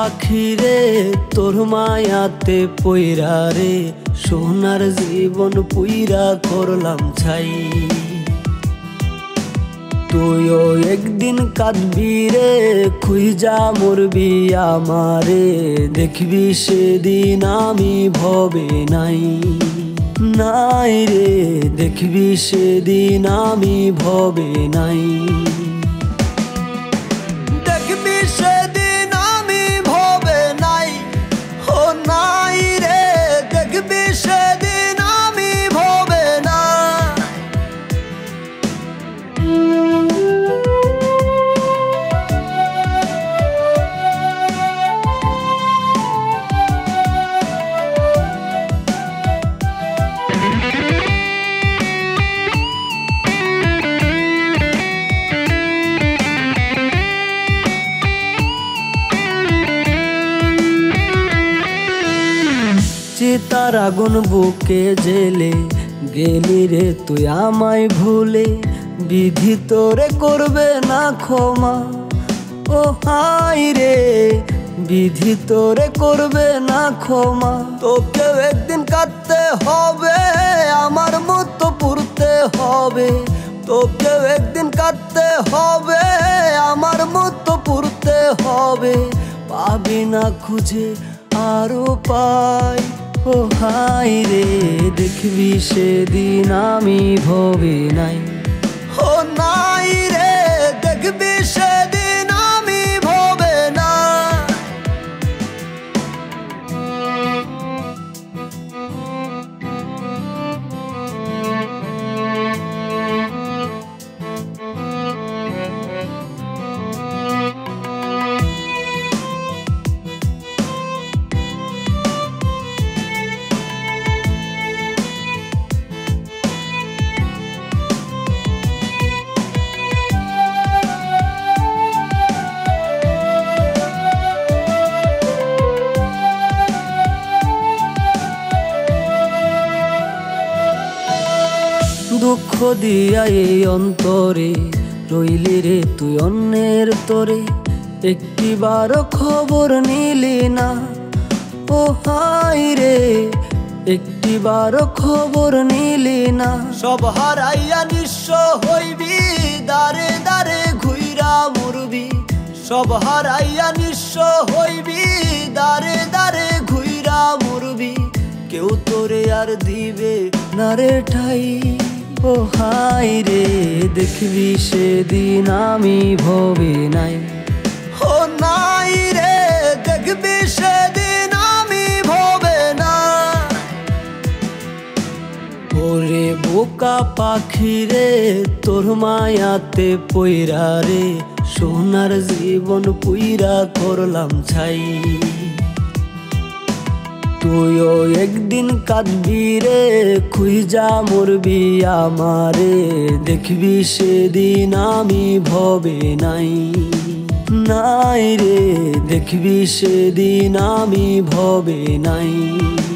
পাখি রে তোর মায়াতে পইরা রে সোনার জীবন পুইরা করলাম ছাই। তুইও একদিন কাঁদবি রে খুঁজা মরবি আমারে, দেখবি সেদিন আমি ভবে নাই। নাই রে দেখবি সেদিন আমি ভবে নাই। দেখবি সেদিন আমি ভবে নাই। ও নাই রে দেখবি সেদিন আমি ভবে নাই। চিতার আগুন বুকে জেলে গেলি রে তুই আমায় ভুলে, বিধি তোরে করবে না ক্ষমা। ও হাই রে বিধি তোরে করবে না ক্ষমা। তোকেও একদিন কাঁদতে হবে আমার মতো পুরতে হবে। তোকেও একদিন কাঁদতে হবে আমার মতো পুরতে হবে। পাবি না খুঁজে আরো পাই। ও হাই রে দেখবি সেদিন আমি ভবে নাই। ও নাই রে দেখবি সেদিন আমি ভবে নাই। দুঃখ দিয়া এই অন্তরে রইলি রে তুই অন্যের তরে, একটিবারও খবর নিলি না। ও হাই রে একটিবারও খবর নিলি না। সব হারাইয়া নিঃস্ব হইবি দারে দারে ঘুইরা মরবি। সব হারাইয়া নিঃস্ব হইবি দারে দারে ঘুইরা মরবি। কেউ তোরে আর দিবে না রে ঠাই। ও হাই রে দেখবি সেদিন আমি ভবে নাই। ও নাই রে দেখবি সেদিন আমি ভবে নাই। ওরে বোকা পাখি রে তোর মায়াতে পইরা রে সোনার জীবন পুইরা করলাম ছাই। তুইও একদিন কাঁদবি রে খুঁজা মরবি আমারে, দেখবি সেদিন আমি ভবে নাই। নাই রে দেখবি সেদিন আমি ভবে নাই।